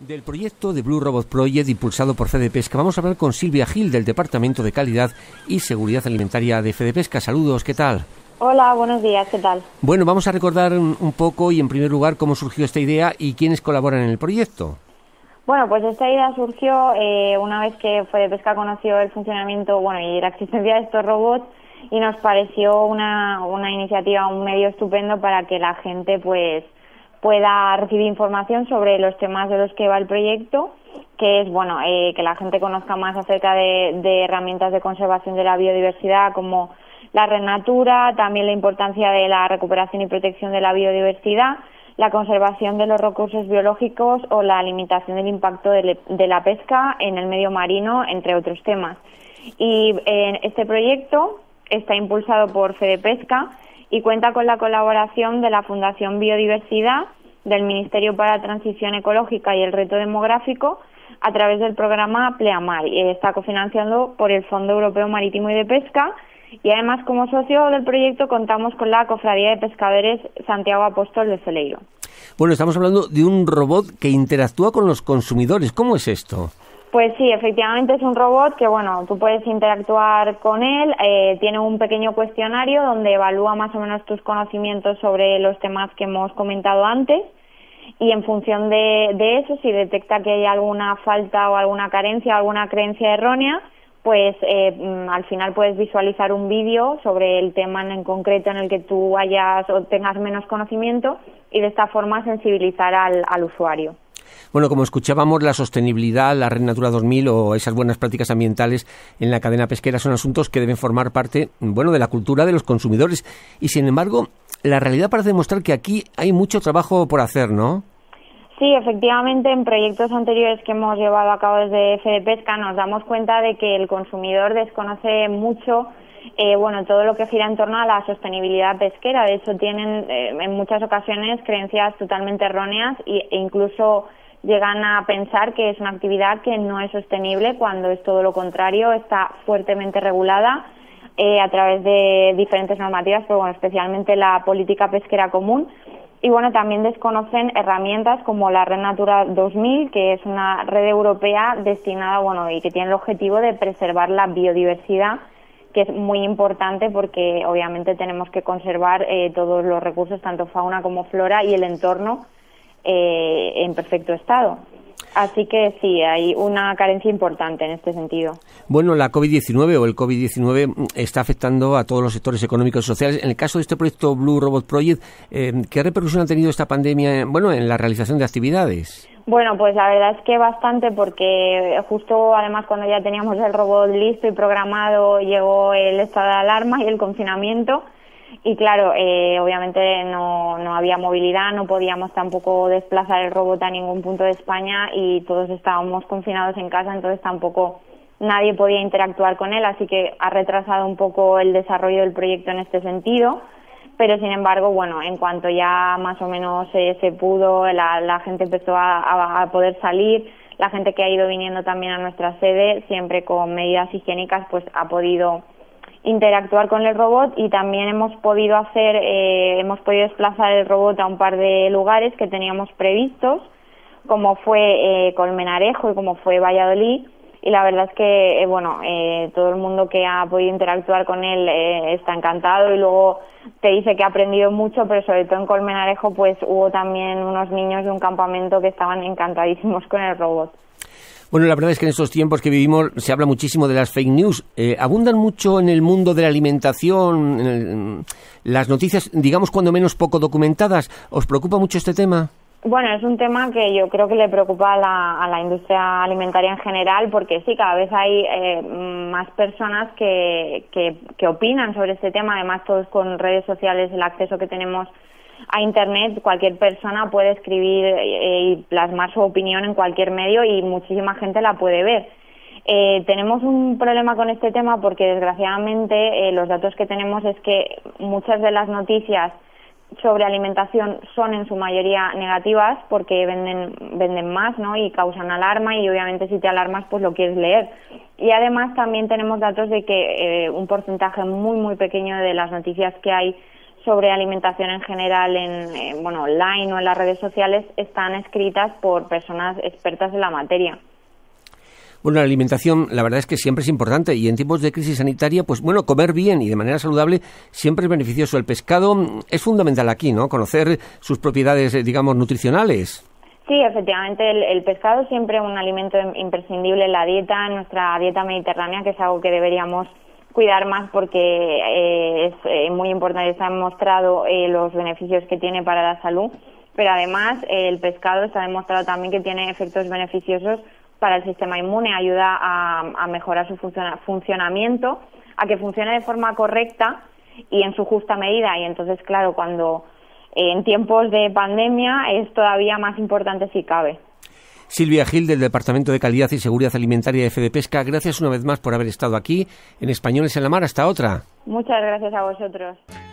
Del proyecto de Blue Robot Project impulsado por FedePesca vamos a hablar con Silvia Gil del Departamento de Calidad y Seguridad Alimentaria de FedePesca. Saludos, ¿qué tal? Hola, buenos días, ¿qué tal? Bueno, vamos a recordar un poco y en primer lugar cómo surgió esta idea y quiénes colaboran en el proyecto. Bueno, pues esta idea surgió una vez que FedePesca conoció el funcionamiento y la existencia de estos robots y nos pareció una iniciativa, un medio estupendo para que la gente pueda recibir información sobre los temas de los que va el proyecto, que es que la gente conozca más acerca de herramientas de conservación de la biodiversidad como la Red Natura, también la importancia de la recuperación y protección de la biodiversidad, la conservación de los recursos biológicos o la limitación del impacto de la pesca en el medio marino, entre otros temas. Y este proyecto está impulsado por FedePesca y cuenta con la colaboración de la Fundación Biodiversidad, del Ministerio para la Transición Ecológica y el Reto Demográfico, a través del programa Pleamar, y está cofinanciado por el Fondo Europeo Marítimo y de Pesca, y además como socio del proyecto contamos con la Cofradía de Pescadores Santiago Apóstol de Celeiro. Bueno, estamos hablando de un robot que interactúa con los consumidores. ¿Cómo es esto? Pues sí, efectivamente es un robot que, tú puedes interactuar con él, tiene un pequeño cuestionario donde evalúa más o menos tus conocimientos sobre los temas que hemos comentado antes y en función de eso, si detecta que hay alguna falta o alguna carencia o alguna creencia errónea, pues al final puedes visualizar un vídeo sobre el tema en concreto en el que tú hayas o tengas menos conocimiento y de esta forma sensibilizar al usuario. Bueno, como escuchábamos, la sostenibilidad, la Red Natura 2000 o esas buenas prácticas ambientales en la cadena pesquera son asuntos que deben formar parte, de la cultura de los consumidores. Y, sin embargo, la realidad parece demostrar que aquí hay mucho trabajo por hacer, ¿no? Sí, efectivamente, en proyectos anteriores que hemos llevado a cabo desde FedePesca nos damos cuenta de que el consumidor desconoce mucho todo lo que gira en torno a la sostenibilidad pesquera. De hecho, tienen en muchas ocasiones creencias totalmente erróneas e incluso llegan a pensar que es una actividad que no es sostenible cuando es todo lo contrario, está fuertemente regulada a través de diferentes normativas, pero especialmente la política pesquera común. Y también desconocen herramientas como la Red Natura 2000, que es una red europea destinada, y que tiene el objetivo de preservar la biodiversidad, que es muy importante porque obviamente tenemos que conservar todos los recursos, tanto fauna como flora y el entorno en perfecto estado. Así que sí, hay una carencia importante en este sentido. Bueno, la COVID-19 o el COVID-19 está afectando a todos los sectores económicos y sociales. En el caso de este proyecto Blue Robot Project, ¿qué repercusión ha tenido esta pandemia en la realización de actividades? Bueno, pues la verdad es que bastante, porque justo además cuando ya teníamos el robot listo y programado llegó el estado de alarma y el confinamiento. Y claro, obviamente no había movilidad, no podíamos tampoco desplazar el robot a ningún punto de España y todos estábamos confinados en casa, entonces tampoco nadie podía interactuar con él, así que ha retrasado un poco el desarrollo del proyecto en este sentido. Pero sin embargo, en cuanto ya más o menos se pudo, la gente empezó a poder salir, la gente que ha ido viniendo también a nuestra sede, siempre con medidas higiénicas, pues ha podido interactuar con el robot y también hemos podido desplazar el robot a un par de lugares que teníamos previstos, como fue Colmenarejo y como fue Valladolid, y la verdad es que todo el mundo que ha podido interactuar con él está encantado y luego te dice que ha aprendido mucho, pero sobre todo en Colmenarejo pues hubo también unos niños de un campamento que estaban encantadísimos con el robot. Bueno, la verdad es que en estos tiempos que vivimos se habla muchísimo de las fake news. ¿Abundan mucho en el mundo de la alimentación las noticias, digamos, cuando menos poco documentadas? ¿Os preocupa mucho este tema? Bueno, es un tema que yo creo que le preocupa a la industria alimentaria en general, porque sí, cada vez hay más personas que opinan sobre este tema. Además, todos con redes sociales, el acceso que tenemos a Internet, cualquier persona puede escribir y plasmar su opinión en cualquier medio y muchísima gente la puede ver. Tenemos un problema con este tema porque desgraciadamente los datos que tenemos es que muchas de las noticias sobre alimentación son en su mayoría negativas porque venden más, ¿no? Y causan alarma y obviamente si te alarmas pues lo quieres leer. Y además también tenemos datos de que un porcentaje muy muy pequeño de las noticias que hay sobre alimentación en general en online o en las redes sociales están escritas por personas expertas en la materia. Bueno, la alimentación, la verdad es que siempre es importante y en tiempos de crisis sanitaria, pues bueno, comer bien y de manera saludable siempre es beneficioso. El pescado es fundamental aquí, ¿no? Conocer sus propiedades, digamos, nutricionales. Sí, efectivamente, el pescado siempre es un alimento imprescindible en la dieta, en nuestra dieta mediterránea, que es algo que deberíamos cuidar más porque es muy importante, se han demostrado los beneficios que tiene para la salud, pero además el pescado se ha demostrado también que tiene efectos beneficiosos para el sistema inmune, ayuda a mejorar su funcionamiento, a que funcione de forma correcta y en su justa medida. Y entonces, claro, cuando en tiempos de pandemia es todavía más importante si cabe. Silvia Gil, del Departamento de Calidad y Seguridad Alimentaria de Fedepesca, gracias una vez más por haber estado aquí en Españoles en la Mar. Hasta otra. Muchas gracias a vosotros.